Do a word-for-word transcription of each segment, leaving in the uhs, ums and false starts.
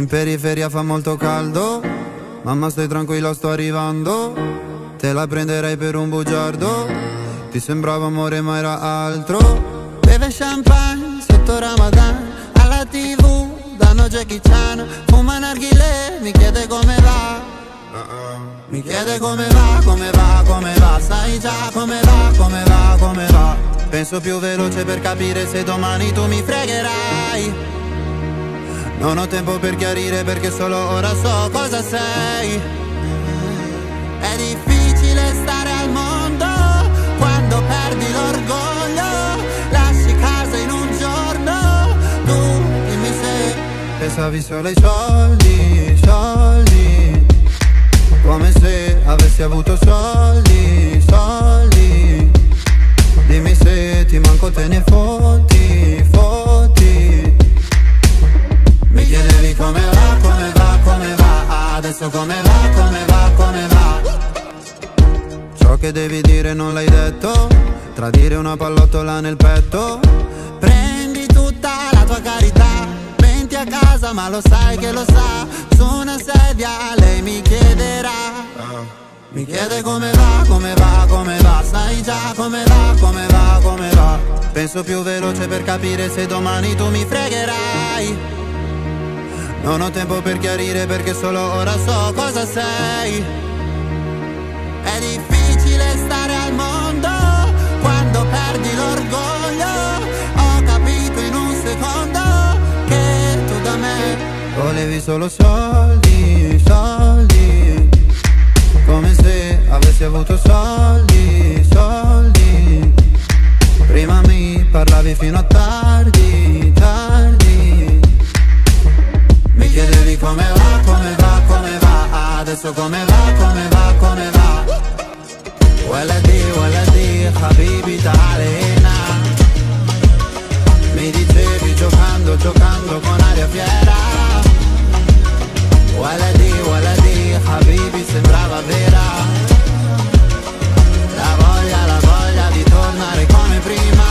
In periferia fa molto caldo, mamma stai tranquilla sto arrivando. Te la prenderei per un bugiardo, ti sembrava amore ma era altro. Beve champagne sotto Ramadan, alla tv danno Jackie Chan. Fuma narghilè, mi chiede come va. Mi chiede come va, come va, come va. Sai già come va, come va, come va. Penso più veloce per capire se domani tu mi fregherai. Non ho tempo per chiarire perché solo ora so cosa sei. È difficile stare al mondo quando perdi l'orgoglio. Lasci casa in un giorno, tu dimmi se pensavi solo ai soldi, soldi. Come se avessi avuto soldi, soldi. Dimmi se ti manco te ne fotti, fotti. Mi chiedevi come va, come va, come va. Adesso come va, come va, come va. Ciò che devi dire non l'hai detto. Tradire una pallottola nel petto. Prendi tutta la tua carità, menti a casa ma lo sai che lo sa. Su una sedia lei mi chiederà. Mi chiede come va, come va, come va. Sai già come va, come va, come va. Penso più veloce per capire se domani tu mi fregherai. Non ho tempo per chiarire perché solo ora so cosa sei. È difficile stare al mondo quando perdi l'orgoglio. Ho capito in un secondo che tu da me volevi solo soldi, soldi. Come se avessi avuto soldi, soldi. Prima mi parlavi fino a tardi, tardi. Mi chiedevi come va, come va, come va. Adesso come va, come va, come va. Waladi, waladi, habibi ta'alina. Mi dicevi giocando, giocando con aria fiera. Waladi, waladi, habibi sembrava vera. La voglia, la voglia di tornare come prima.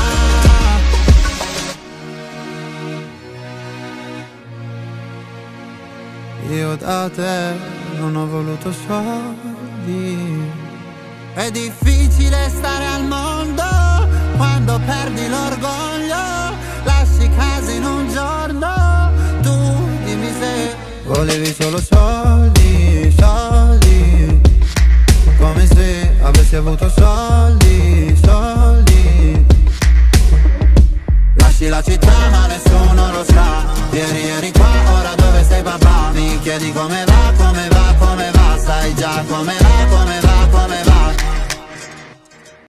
Io da te non ho voluto soldi. È difficile stare al mondo quando perdi l'orgoglio. Lasci casa in un giorno, tu dimmi se volevi solo soldi, soldi. Come se avessi avuto soldi, soldi. Lasci la città ma nessuno lo sa. Ieri eri qua, ora dove sei papà? Mi chiedi come va, come va, come va. Sai già come va,